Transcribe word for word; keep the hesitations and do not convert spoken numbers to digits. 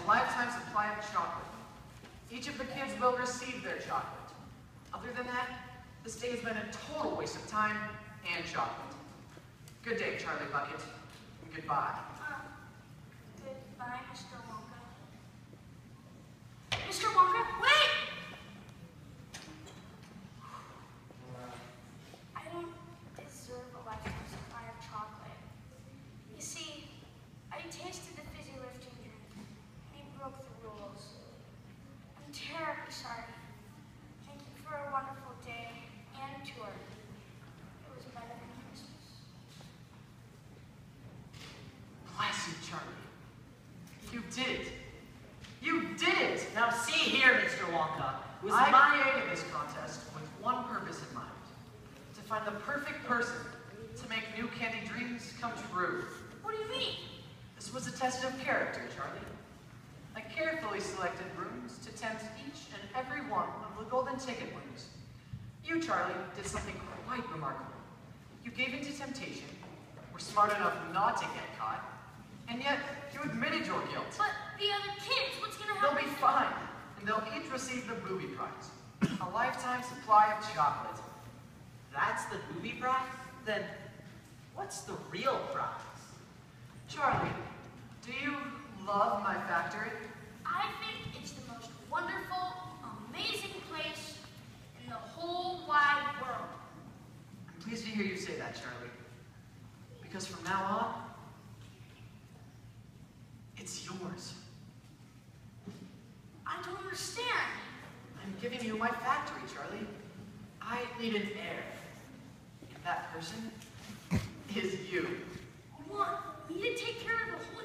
a lifetime supply of chocolate. Each of the kids will receive their chocolate. Other than that, this day has been a total waste of time and chocolate. Good day, Charlie Bucket, and goodbye. Um, goodbye, Mister Wonka. Mister Wonka, wait! I don't deserve a lifetime supply of chocolate. You see, I tasted the fizzy lifting drink, and he broke the rules. I'm terribly sorry. Thank you for a wonderful day and tour. It was better than Christmas. Bless you, Charlie. You did it. You did it! Now see here, Mister Wonka. It was I my created this contest with one purpose in mind. To find the perfect person to make new candy dreams come true. What do you mean? This was a test of character, Charlie. I carefully selected rooms to tempt each and every one of the golden ticket winners. You, Charlie, did something quite remarkable. You gave in to temptation, were smart enough not to get caught, and yet you admitted your guilt. But the other kids, what's gonna They'll happen? be fine, and they'll each receive the booby prize, a lifetime supply of chocolate. That's the movie prize? Then what's the real prize? Charlie, do you love my factory? I think it's the most wonderful, amazing place in the whole wide world. I'm pleased to hear you say that, Charlie. Because from now on, it's yours. I don't understand. I'm giving you my factory, Charlie. I need an heir. And that person is you. You want me to take care of the whole